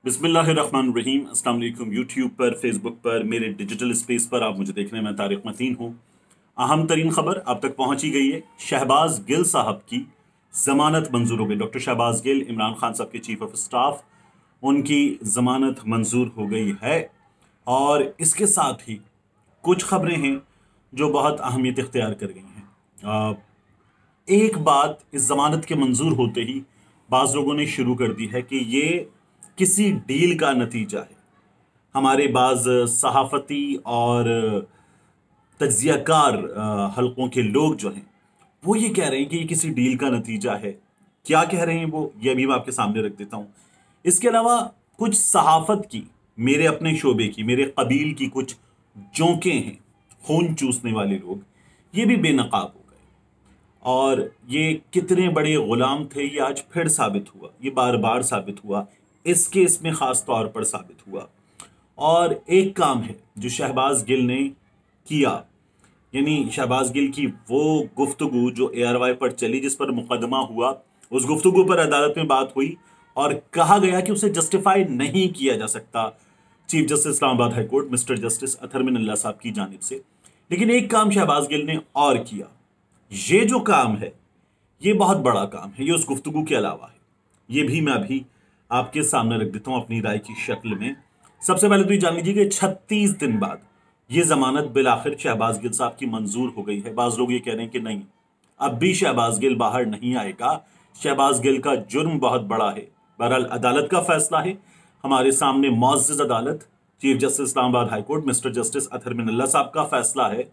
बिस्मिल्लाहिर्रहमानिर्रहीम। अस्सलाम वालेकुम। यूट्यूब पर, फेसबुक पर, मेरे डिजिटल स्पेस पर आप मुझे देख रहे हैं। मैं तारिक मतीन हूँ। अहम तरीन खबर आप तक पहुंची गई है। शहबाज गिल साहब की जमानत मंजूर हो गई। डॉक्टर शहबाज गिल, इमरान खान साहब के चीफ ऑफ स्टाफ, उनकी जमानत मंजूर हो गई है। और इसके साथ ही कुछ खबरें हैं जो बहुत अहमियत इख्तियार कर गई हैं। एक बात इस जमानत के मंजूर होते ही बाज लोगों ने शुरू कर दी है कि ये किसी डील का नतीजा है। हमारे बाज सहाफती और तज्जियाकार हलकों के लोग जो हैं वो ये कह रहे हैं कि ये किसी डील का नतीजा है। क्या कह रहे हैं वो, ये अभी मैं आपके सामने रख देता हूं। इसके अलावा कुछ सहाफत की, मेरे अपने शोबे की, मेरे कबील की कुछ जोंके हैं, खून चूसने वाले लोग, ये भी बेनकाब हो गए। और ये कितने बड़े गुलाम थे ये आज फिर साबित हुआ, ये बार बार साबित हुआ, इस केस में खास तौर पर साबित हुआ। और एक काम है जो शहबाज गिल ने किया, यानी शहबाज गिल की वो गुफ्तगू जो ARY पर चली, जिस पर मुकदमा हुआ, उस गुफ्तगू पर अदालत में बात हुई और कहा गया कि उसे जस्टिफाई नहीं किया जा सकता chief justice Islamabad high court mister justice Athar Minallah साहब की जानिब से। लेकिन एक काम शहबाज गिल ने और किया। ये जो काम है ये बहुत बड़ा काम है, ये उस गुफ्तगू के अलावा है। ये भी मैं अभी आपके सामने रख देता हूं अपनी राय की शक्ल में। सबसे पहले तो ये जान लीजिए कि 36 दिन बाद ये जमानत बिल आखिर शहबाज गिल साहब की मंजूर हो गई है। बाज लोग ये कह रहे हैं कि नहीं, अब भी शहबाज गिल बाहर नहीं आएगा। शहबाज गिल का जुर्म बहुत बड़ा है। बहरहाल अदालत का फैसला है, हमारे सामने मुअज़्ज़ज़ अदालत chief justice Islamabad high court mister justice Athar Minallah साहब का फैसला है।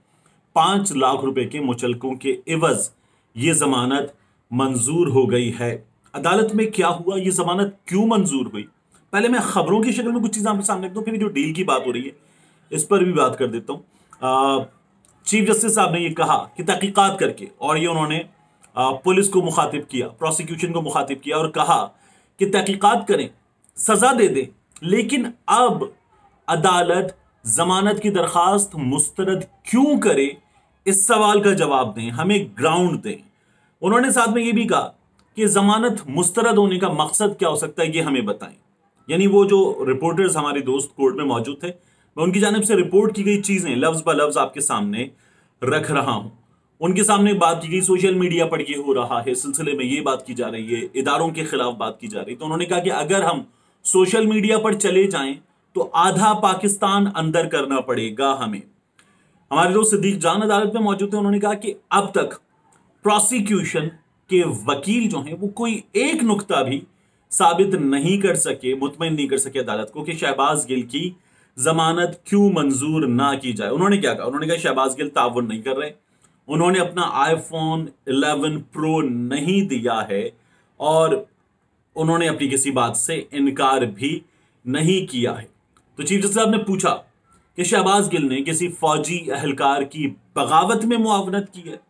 5 लाख रुपए के मुचलकों के इवज ये जमानत मंजूर हो गई है। अदालत में क्या हुआ, ये जमानत क्यों मंजूर हुई, पहले मैं खबरों की शक्ल में कुछ चीजें आपके सामने रख दूं, फिर जो डील की बात हो रही है इस पर भी बात कर देता हूं। चीफ जस्टिस साहब ने ये कहा कि तहकीकात करके, और ये उन्होंने पुलिस को मुखातिब किया, प्रोसिक्यूशन को मुखातिब किया और कहा कि तहकीकात करें, सजा दे दें, लेकिन अब अदालत जमानत की दरखास्त मुस्तरद क्यों करे, इस सवाल का जवाब दें, हमें ग्राउंड दें। उन्होंने साथ में यह भी कहा कि जमानत मुस्तरद होने का मकसद क्या हो सकता है, ये हमें बताएं। यानी वो जो रिपोर्टर्स हमारे दोस्त कोर्ट में मौजूद थे, मैं उनकी जानिब से रिपोर्ट की गई चीजें लफ्ज ब लफ्ज आपके सामने रख रहा हूं। उनके सामने बात की गई, सोशल मीडिया पर ये हो रहा है, सिलसिले में ये बात की जा रही है, इदारों के खिलाफ बात की जा रही है। तो उन्होंने कहा कि अगर हम सोशल मीडिया पर चले जाएं तो आधा पाकिस्तान अंदर करना पड़ेगा हमें। हमारे दोस्त सिद्दीक जान अदालत में मौजूद थे, उन्होंने कहा कि अब तक प्रोसिक्यूशन के वकील जो हैं वो कोई एक नुक्ता भी साबित नहीं कर सके, मुतमईन नहीं कर सके अदालत को कि शहबाज गिल की जमानत क्यों मंजूर ना की जाए। उन्होंने क्या कहा, उन्होंने कहा शहबाज गिल ताउन नहीं कर रहे, उन्होंने अपना iPhone 11 Pro नहीं दिया है और उन्होंने अपनी किसी बात से इनकार भी नहीं किया है। तो चीफ जस्टिस साहब ने पूछा कि शहबाज गिल ने किसी फौजी अहलकार की बगावत में मुआवनत की है,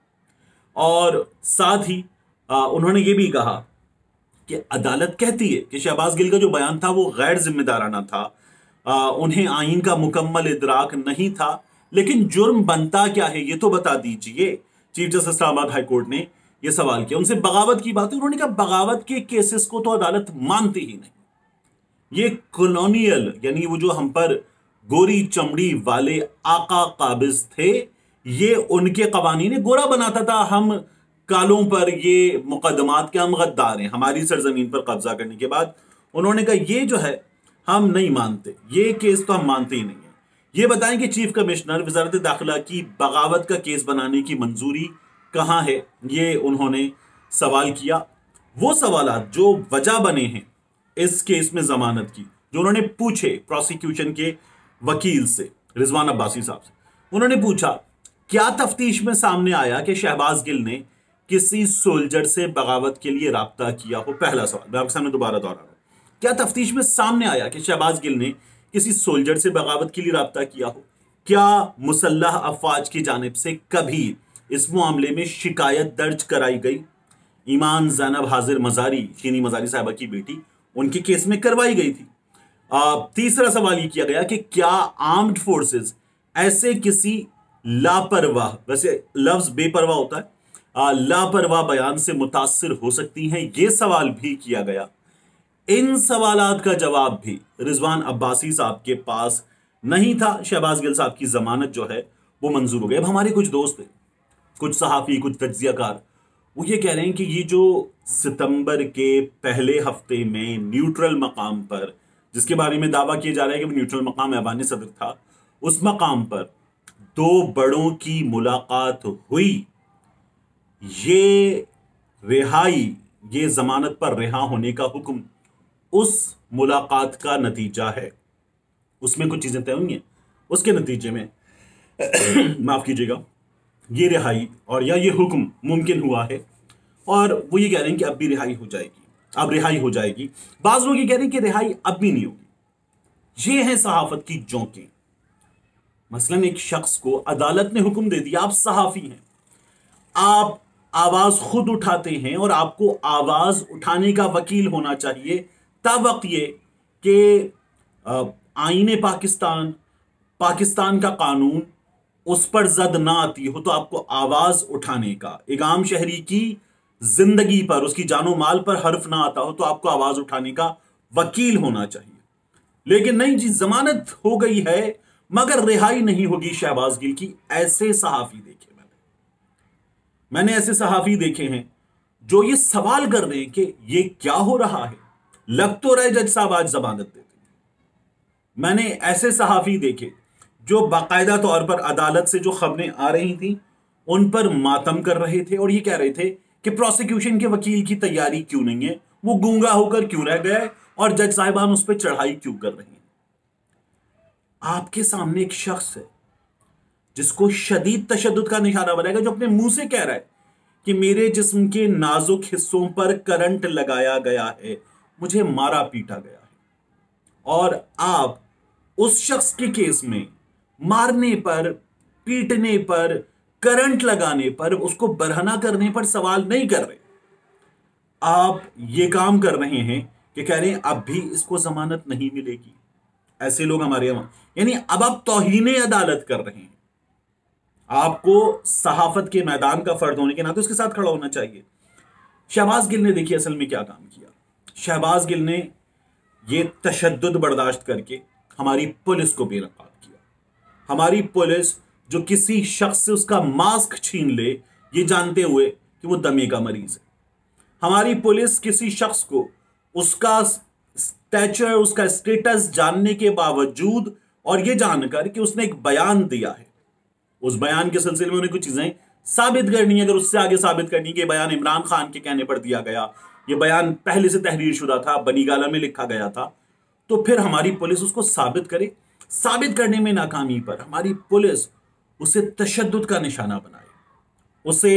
और साथ ही उन्होंने ये भी कहा कि अदालत कहती है कि शहबाज गिल का जो बयान था वो गैर जिम्मेदाराना था, उन्हें आइन का मुकम्मल इदराक नहीं था, लेकिन जुर्म बनता क्या है ये तो बता दीजिए। Chief justice Islamabad high court ने यह सवाल किया उनसे। बगावत की बात है, उन्होंने कहा बगावत के केसेस को तो अदालत मानती ही नहीं। ये कॉलोनियल, यानी वो जो हम पर गोरी चमड़ी वाले आका काबिज थे, ये उनके कवानीन गोरा बनाता था हम कालों पर ये मुकदमात के, हम गद्दार हैं, हमारी सरजमीन पर कब्जा करने के बाद उन्होंने कहा ये जो है हम नहीं मानते, ये केस तो हम मानते ही नहीं है। ये बताएं कि चीफ कमिश्नर वजारत दाखिला की बगावत का केस बनाने की मंजूरी कहां है, ये उन्होंने सवाल किया। वो सवाल जो वजह बने हैं इस केस में जमानत की, जो उन्होंने पूछे प्रोसिक्यूशन के वकील से, रिजवान अब्बासी साहब से, उन्होंने पूछा क्या तफ्तीश में सामने आया कि शहबाज गिल ने किसी सोल्जर से बगावत के लिए राब्ता किया हो। पहला सवाल मैं आपके सामने दोबारा दोहरा रहा हूं, क्या तफ्तीश में सामने आया कि शहबाज गिल ने किसी सोल्जर से बगावत के लिए राब्ता किया हो? क्या मुसल्लह अफवाज की जानिब से कभी इस मामले में शिकायत दर्ज कराई गई? ईमान ज़ैनब हाजिर मजारी, शीनी मजारी साहबा की बेटी, उनके केस में करवाई गई थी। तीसरा सवाल यह किया गया कि क्या आर्म्ड फोर्सेस ऐसे किसी लापरवाह, वैसे लफ्ज बेपरवाह होता है, लापरवाह बयान से मुतासिर हो सकती हैं? यह सवाल भी किया गया। इन सवालात का जवाब भी रिजवान अब्बासी साहब के पास नहीं था। शहबाज गिल साहब की जमानत जो है वो मंजूर हो गई। अब हमारे कुछ दोस्त हैं, कुछ सहाफ़ी, कुछ तज्जियाकार, वो ये कह रहे हैं कि ये जो सितंबर के पहले हफ्ते में न्यूट्रल मकाम पर, जिसके बारे में दावा किया जा रहा है कि वो न्यूट्रल मकाम ऐवान सदर था, उस मकाम पर दो बड़ों की मुलाकात हुई, ये रिहाई, ये जमानत पर रिहा होने का हुक्म उस मुलाकात का नतीजा है। उसमें कुछ चीजें तय हुई हैं, उसके नतीजे में माफ कीजिएगा, ये रिहाई और या ये हुक्म मुमकिन हुआ है। और वो ये कह रहे हैं कि अब भी रिहाई हो जाएगी, अब रिहाई हो जाएगी। बाज लोग ये कह रहे हैं कि रिहाई अब भी नहीं होगी। ये है सहाफत की जोंकें। मसलन एक शख्स को अदालत ने हुक्म दे दिया, आप सहाफी हैं, आप आवाज खुद उठाते हैं और आपको आवाज उठाने का वकील होना चाहिए। तब वक्त ये कि आईने पाकिस्तान, पाकिस्तान का कानून उस पर जद ना आती हो तो आपको आवाज उठाने का, एक आम शहरी की जिंदगी पर, उसकी जानो माल पर हर्फ ना आता हो तो आपको आवाज उठाने का वकील होना चाहिए। लेकिन नहीं जी, जमानत हो गई है मगर रिहाई नहीं होगी शहबाज गिल की। ऐसे सहाफी देखे मैंने ऐसे सहाफी देखे हैं जो ये सवाल कर रहे हैं कि ये क्या हो रहा है। लग तो रहे जज साहब आज जमानत देते हैं। मैंने ऐसे सहाफी देखे जो बाकायदा तौर पर अदालत से जो खबरें आ रही थी उन पर मातम कर रहे थे और ये कह रहे थे कि प्रोसिक्यूशन के वकील की तैयारी क्यों नहीं है, वो गूंगा होकर क्यों रह गया है और जज साहिबान उस पर चढ़ाई क्यों कर रहे हैं। आपके सामने एक शख्स है जिसको शदीद तशद्दुद का निशाना बनाएगा, जो अपने मुंह से कह रहा है कि मेरे जिस्म के नाजुक हिस्सों पर करंट लगाया गया है, मुझे मारा पीटा गया है। और आप उस शख्स के केस में मारने पर, पीटने पर, करंट लगाने पर, उसको बरहना करने पर सवाल नहीं कर रहे। आप ये काम कर रहे हैं कि कह रहे हैं अब भी इसको जमानत नहीं मिलेगी। ऐसे लोग हमारे यहां, यानी अब आप तौहीने अदालत कर रहे हैं। आपको सहाफत के मैदान का फर्द होने के नाते उसके साथ खड़ा होना चाहिए। शहबाज गिल ने देखिए असल में क्या काम किया। शहबाज गिल ने ये तशद्दुद बर्दाश्त करके हमारी पुलिस को बेनकाब किया। हमारी पुलिस जो किसी शख्स से उसका मास्क छीन ले ये जानते हुए कि वो दमे का मरीज है, हमारी पुलिस किसी शख्स को उसका स्टैचर, उसका स्टेटस जानने के बावजूद और ये जानकर कि उसने एक बयान दिया है, उस बयान के सिलसिले में उन्हें कुछ चीजें साबित करनी है। अगर उससे आगे साबित करनी है कि बयान इमरान खान के कहने पर दिया गया, ये बयान पहले से तहरीर शुदा था, बनी गाला में लिखा गया था, तो फिर हमारी पुलिस उसको साबित करे। साबित करने में नाकामी पर हमारी पुलिस उसे तशद्दुद का निशाना बनाए, उसे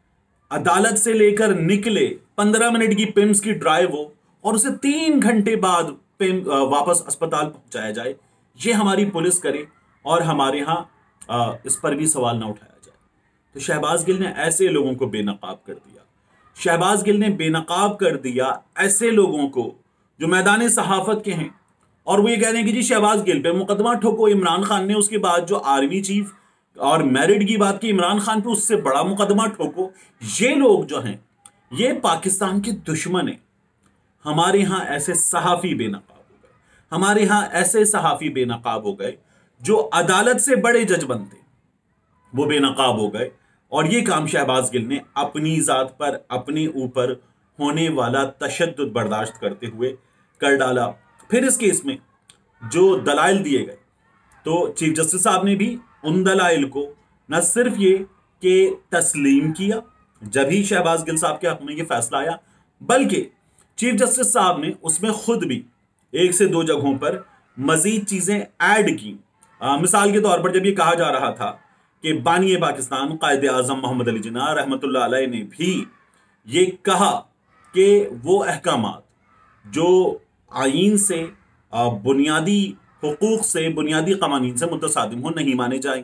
अदालत से लेकर निकले 15 मिनट की पिम्स की ड्राइव हो और उसे 3 घंटे बाद वापस अस्पताल पहुंचाया जाए, ये हमारी पुलिस करे और हमारे यहां इस पर भी सवाल ना उठाया जाए। तो शहबाज गिल ने ऐसे लोगों को बेनकाब कर दिया। शहबाज गिल ने बेनकाब कर दिया ऐसे लोगों को जो मैदान सहाफत के हैं और वो ये कह रहे हैं कि जी शहबाज गिल पे मुकदमा ठोको। इमरान खान ने उसके बाद जो आर्मी चीफ और मेरिट की बात की इमरान खान पे, उससे बड़ा मुकदमा ठोको। ये लोग जो हैं ये पाकिस्तान के दुश्मन हैं। हमारे यहां ऐसे सहाफी बेनकाब हो गए, हमारे यहां ऐसे सहाफी बेनकाब हो गए जो अदालत से बड़े जज बनते, वो बेनकाब हो गए। और ये काम शहबाज गिल ने अपनी जात पर, अपने ऊपर होने वाला तशद्दुद बर्दाश्त करते हुए कर डाला। फिर इस केस में जो दलाइल दिए गए, तो चीफ जस्टिस साहब ने भी उन दलाइल को न सिर्फ ये कि तस्लीम किया जब ही शहबाज गिल साहब के हक में ये फैसला आया, बल्कि चीफ जस्टिस साहब ने उसमें खुद भी 1 से 2 जगहों पर मजीद चीजें ऐड की। मिसाल के तौर पर जब ये कहा जा रहा था कि बानी पाकिस्तान कायद आजम मोहम्मद अली जिन्ना रहमतुल्लाह अलैह ने भी ये कहा कि वो अहकामात जो आईन से, बुनियादी हुकूक से, बुनियादी कवानीन से मुतसादिम हो, नहीं माने जाए।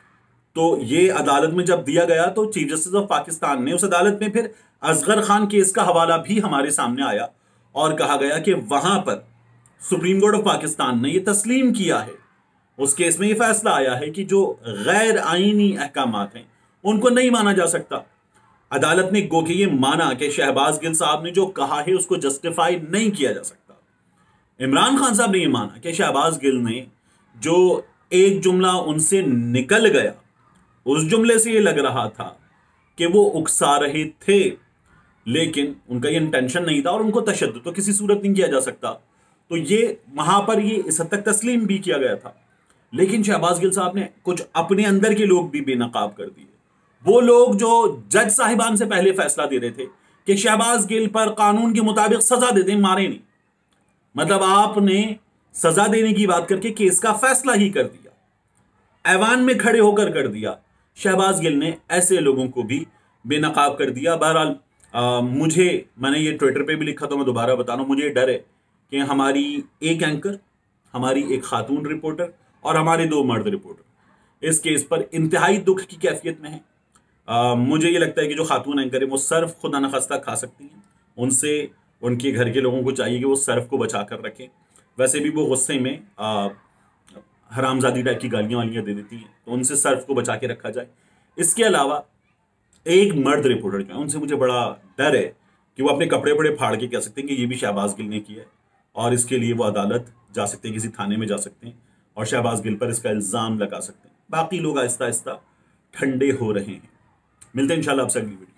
तो ये अदालत में जब दिया गया तो चीफ जस्टिस ऑफ पाकिस्तान ने उस अदालत में फिर असगर खान केस का हवाला भी हमारे सामने आया और कहा गया कि वहां पर सुप्रीम कोर्ट ऑफ पाकिस्तान ने यह तस्लीम किया है, उस केस में यह फैसला आया है कि जो गैर आईनी अहकामात हैं उनको नहीं माना जा सकता। अदालत ने गो के ये माना कि शहबाज गिल साहब ने जो कहा है उसको जस्टिफाई नहीं किया जा सकता। इमरान खान साहब ने यह माना कि शहबाज गिल ने जो एक जुमला उनसे निकल गया, उस जुमले से यह लग रहा था कि वो उकसा रहे थे, लेकिन उनका ये इंटेंशन नहीं था और उनको तशद्दुद तो किसी सूरत नहीं किया जा सकता। तो ये वहां पर ये इस हद तक तस्लीम भी किया गया था। लेकिन शहबाज गिल साहब ने कुछ अपने अंदर के लोग भी बेनकाब कर दिए। वो लोग जो जज साहिबान से पहले फैसला दे रहे थे कि शहबाज गिल पर कानून के मुताबिक सजा दे दें, मारे नहीं, मतलब आपने सजा देने की बात करके केस का फैसला ही कर दिया, ऐवान में खड़े होकर कर दिया। शहबाज गिल ने ऐसे लोगों को भी बेनकाब कर दिया। बहरहाल मैंने ये ट्विटर पे भी लिखा, तो मैं दोबारा बता रहा हूं, मुझे डर है कि हमारी एक एंकर, हमारी एक खातून रिपोर्टर और हमारे 2 मर्द रिपोर्टर इस केस पर इंतहाई दुख की कैफियत में है। मुझे ये लगता है कि जो खातून एंकर है वो सर्फ खुदा न खास्ता खा सकती हैं, उनसे उनके घर के लोगों को चाहिए कि वो सर्फ को बचा कर रखें। वैसे भी वो गुस्से में हरामजादी टाइप की गालियां वालियां दे देती हैं, तो उनसे सर्फ को बचा के रखा जाए। इसके अलावा एक मर्द रिपोर्टर जो है, उनसे मुझे बड़ा डर है कि वो अपने कपड़े बड़े फाड़ के कह सकते हैं कि ये भी शहबाज गिल ने किया है, और इसके लिए वो अदालत जा सकते हैं, किसी थाने में जा सकते हैं और शहबाज गिल पर इसका इल्जाम लगा सकते हैं। बाकी लोग आहिस्ता आहिस्ता ठंडे हो रहे हैं। मिलते हैं इंशाल्लाह आपसे अगली वीडियो।